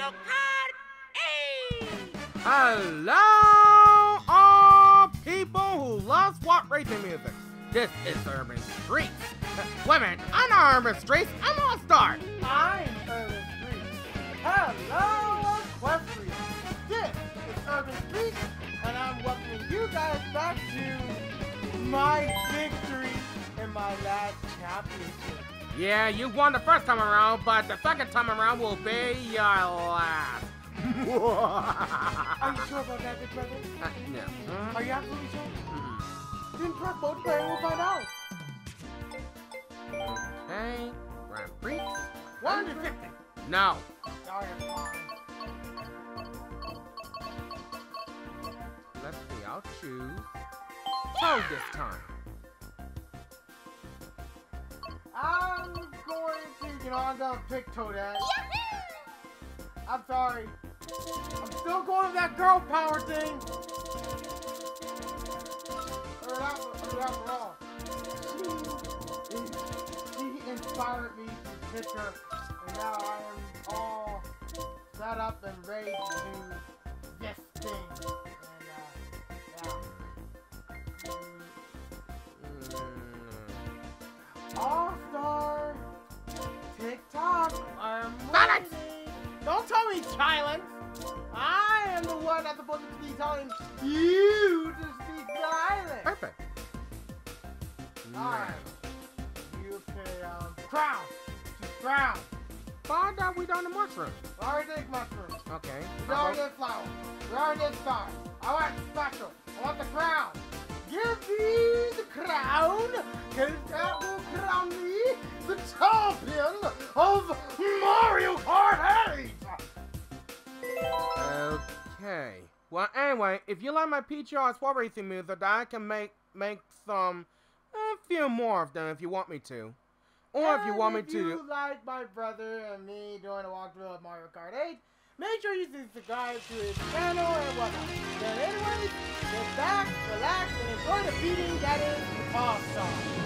Mario Kart 8! Hello, all people who love SWAT racing music. This is Urban Streets. Wait a minute, I'm not Urban Streets, I'm All-Star. I'm Urban Streets. Hello, Equestrian. This is Urban Streets, and I'm welcoming you guys back to my victory in my last championship. Yeah, you won the first time around, but the second time around will be your last. Are you sure about that, big brother? No. Are you absolutely sure? Then press multiplayer and we'll find out. Okay, Grand Prix. 150. No. Sorry, fine. Let's see, I'll choose Toad this time. I'm going to, I'm gonna pick Toadette. I'm sorry. I'm still going with that girl power thing. After all, she inspired me to pick her, and now I am all set up and ready to do this thing. And All-Star TikTok, I'm waiting. Don't tell me silence. I am the one that's supposed to be telling you to be silent. Perfect. Alright. You can, crown. She's crown. Find out we done the mushroom. We already did mushrooms. Okay. We already did flower. We already did star. I want special. I want the crown. Give me the crown, because that will crown me the champion of Mario Kart 8. Okay. Well, anyway, if you like my PTR SWAT racing music, I can make some, a few more of them if you want me to. Or if you want me to. If you like my brother and me doing a walkthrough of Mario Kart 8, make sure you subscribe to his channel and whatnot. Then anyways, get back, relax, and enjoy the beating that is All-Star.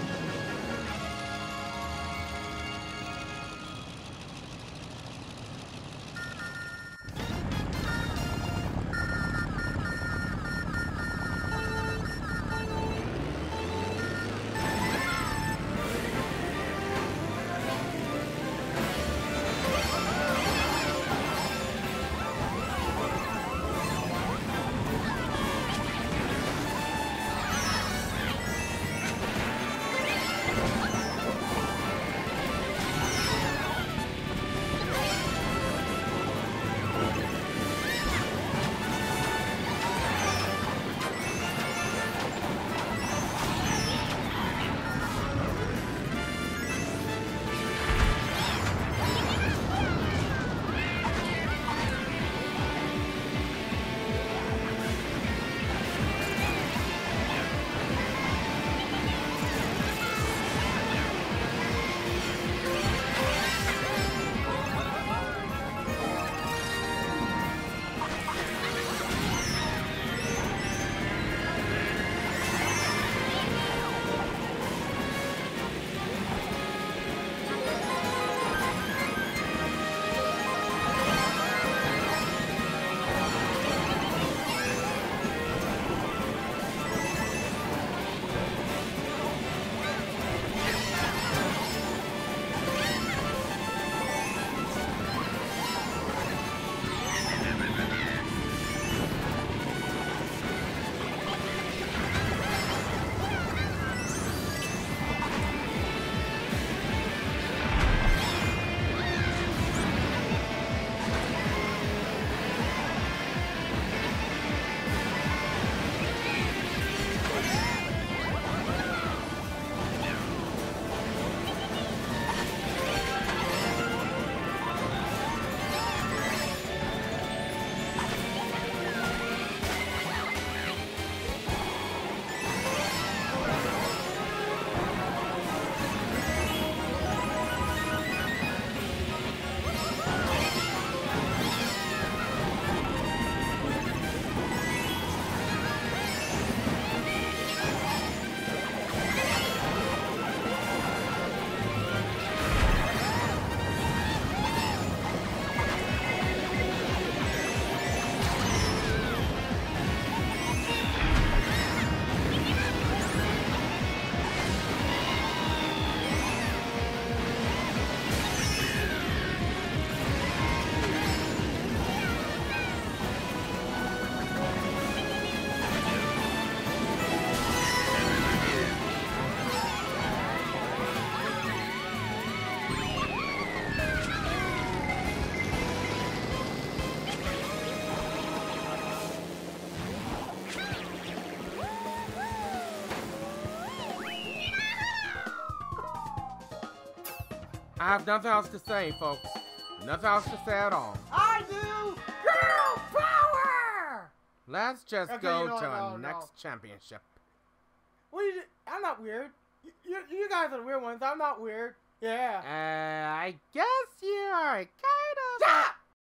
I have nothing else to say, folks. Nothing else to say at all. I do! Girl power! Let's just Okay, go no, to no, our no. next championship. What you do? I'm not weird. You guys are the weird ones. I'm not weird. Yeah. I guess you are kind of... Stop!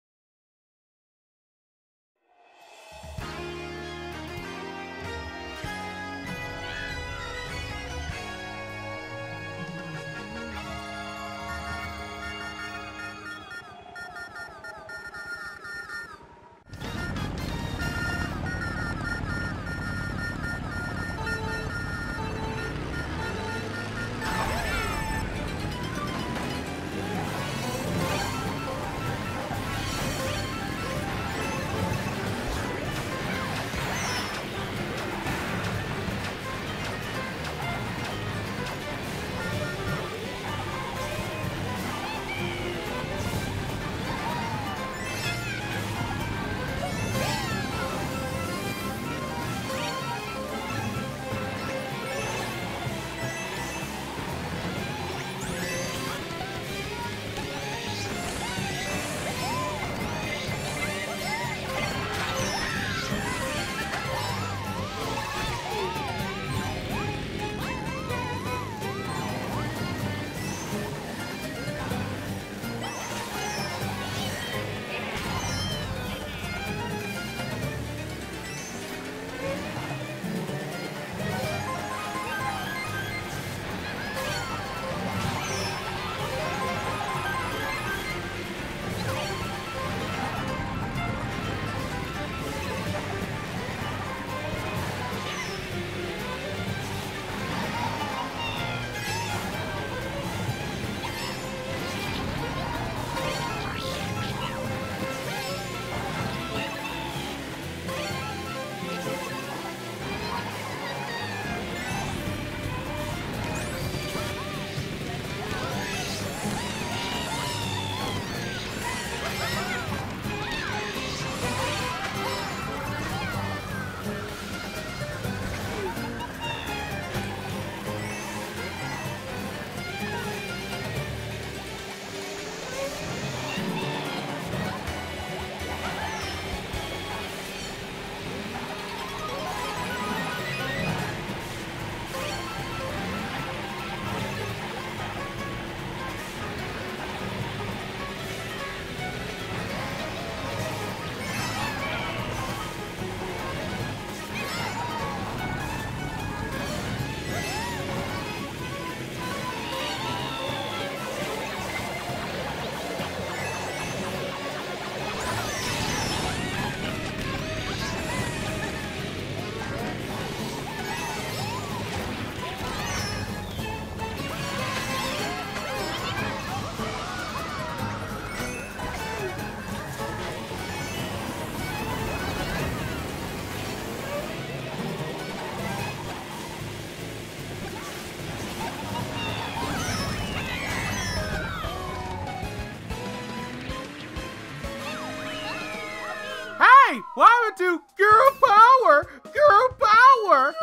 Hey, why would you girl power? Girl power!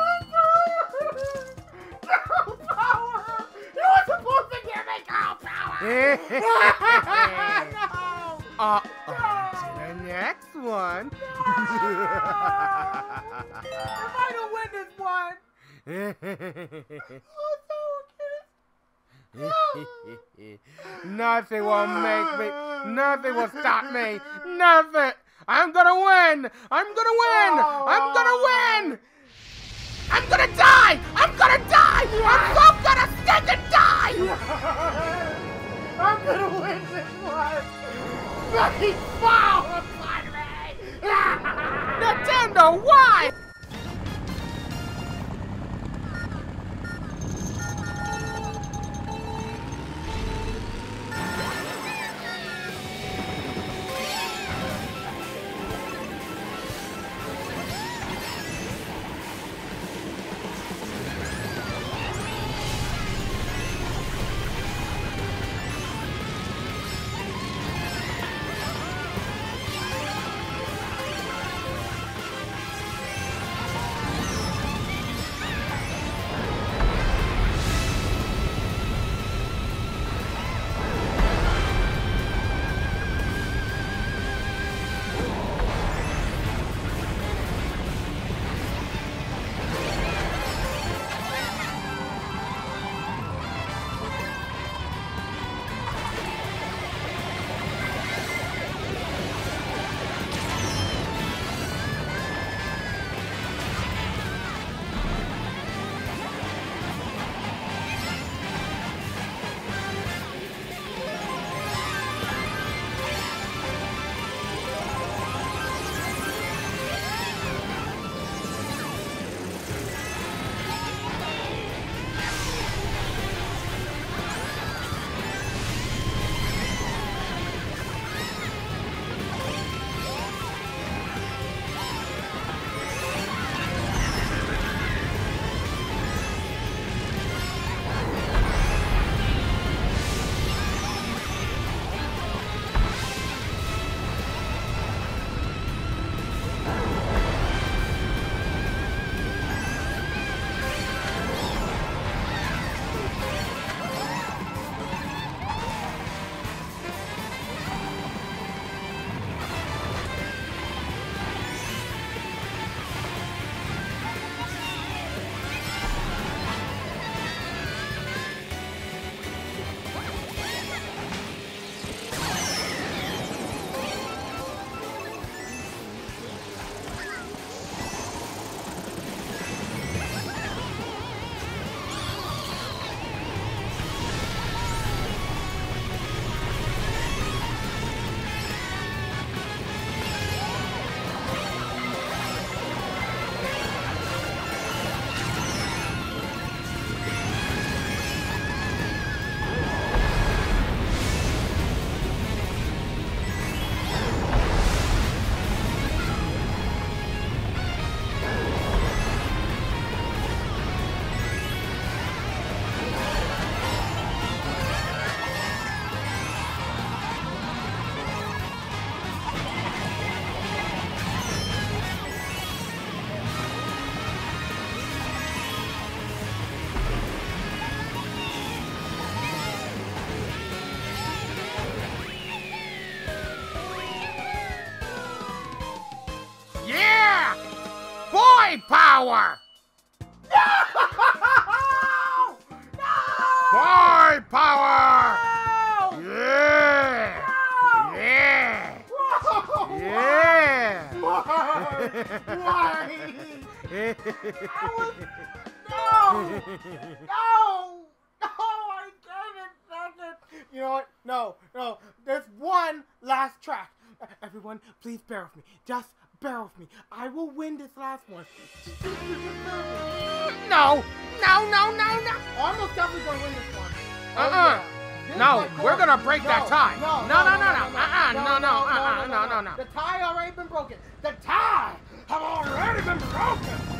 Girl power! You were supposed to give me girl power! No! To the next one. If I don't win this one! Nothing will make me, nothing will stop me, nothing. I'm gonna win! I'm gonna win! I'm gonna win! I'm gonna die! I'm gonna die! I'm so gonna stick and die! I'm gonna win this one! Bloody foul! Spider-Man! Nintendo, why? power! No! Boy power! No! Yeah! No! Yeah! Whoa! Yeah! Why? No! No! No! I can't. You know what? No. There's one last track. Everyone, please bear with me. Just bear with me. I will win this last one. Just bear with me. No! Oh, I'm most definitely gonna win this one. Oh, yeah. This No, is like we're gonna break that tie. No. No. The tie already been broken. The tie have already been broken.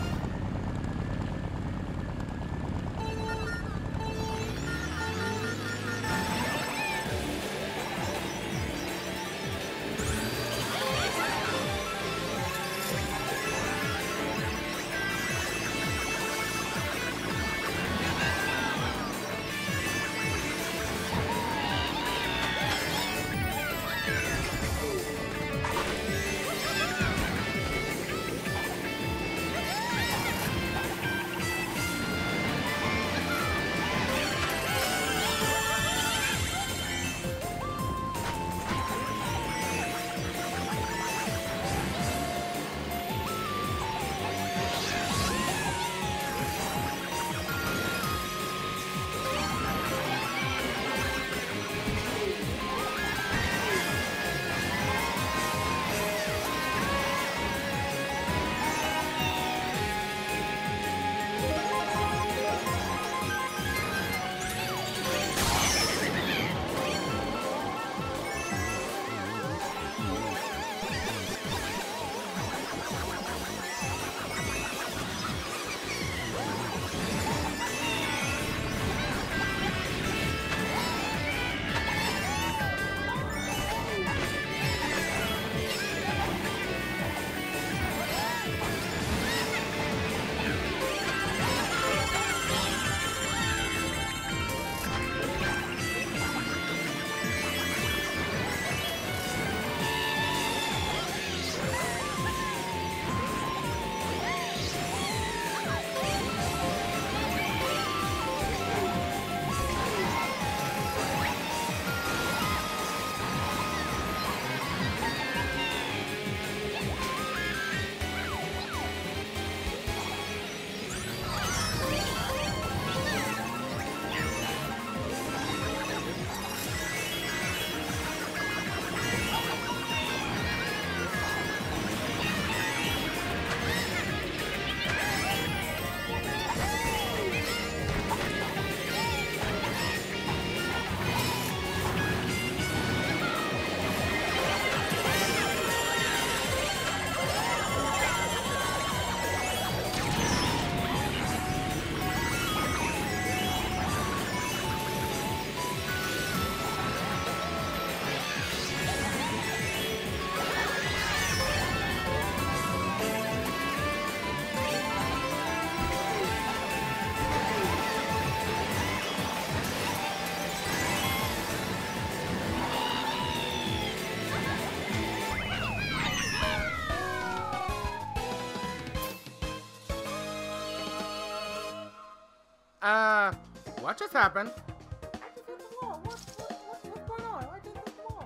What just happened? I just hit the wall. What's going on? I just hit the wall.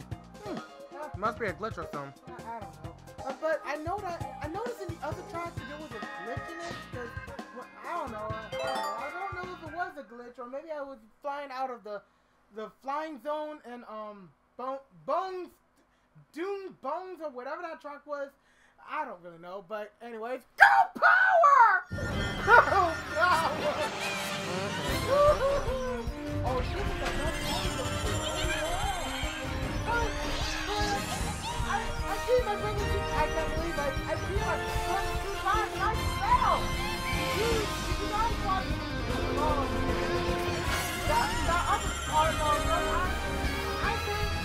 Must be a glitch or something. I don't know. But I noticed in the other tracks that there was a glitch in it. Cause, well, I don't know. I don't know if it was a glitch or maybe I was flying out of the flying zone and Bones or whatever that track was. I don't really know. But anyways, go power! Go power! Oh, this is the best I see my brother. I can't believe I see my brother 2 times and I fell. Did you guys watch the other part of I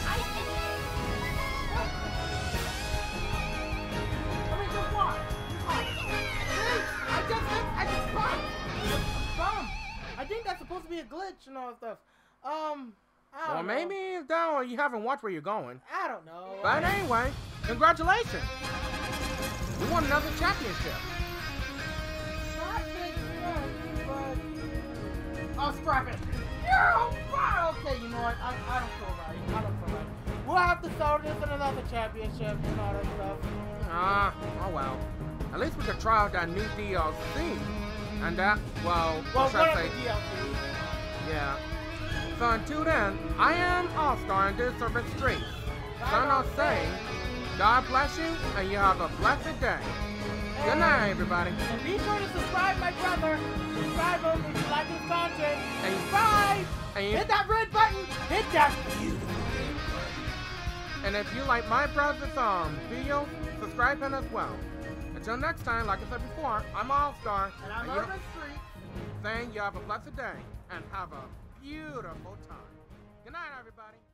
mean, just watch. I just bumped. I think that's supposed to be a glitch and all that stuff. I don't know. Maybe it's down or you haven't watched where you're going. I don't know. But anyway, congratulations. We won another championship. I'll scrap it. You're on fire. Okay, you know what? I don't feel right. I don't feel right. We'll have to start this in another championship and all that stuff. Oh well. At least we could try out that new DLC. And that, well What should I are say? the DLCs? Yeah. So until then, I am All-Star in this service street. Sign off saying, God bless you, and you have a blessed day. Good night, everybody. And be sure to subscribe, my brother. Subscribe him if you like his content. And Subscribe. Hit that red button. Hit that beautiful red button. And if you like my brother's videos, subscribe him as well. Until next time, like I said before, I'm All-Star. And I'm Urban Street. Saying you have a blessed day and have a beautiful time. Good night, everybody.